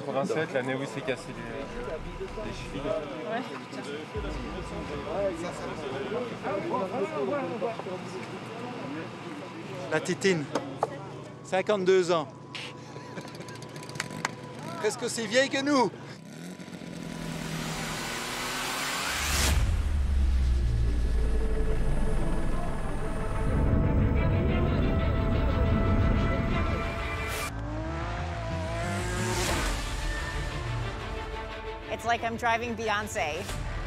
87, l'année où il s'est cassé les chevilles. Ouais, putain. La Titine, 52 ans. Presque aussi vieille que nous. It's like I'm driving Beyoncé.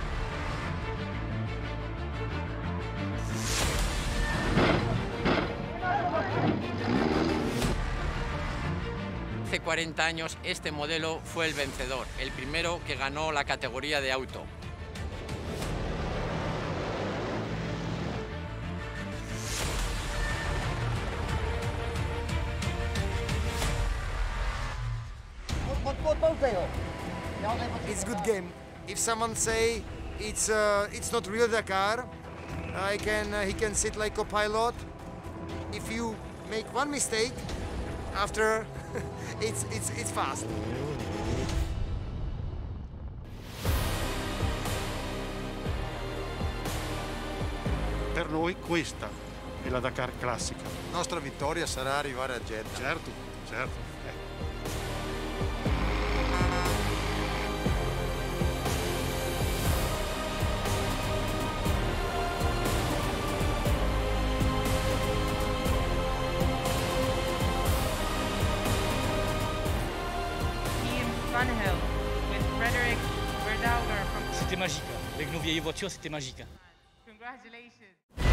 Hace 40 años este modelo fue el vencedor, el primero que ganó la categoría de auto. It's a good game. If someone say it's not real Dakar, he can sit like a pilot. If you make one mistake, after it's fast. Per noi questa è la Dakar classica. La nostra vittoria sarà arrivare a Jeddah. Certo, certo. Van Hill with Frederick Verdauger from... C'était magique. Avec nos vieilles voitures, c'était magique. Congratulations.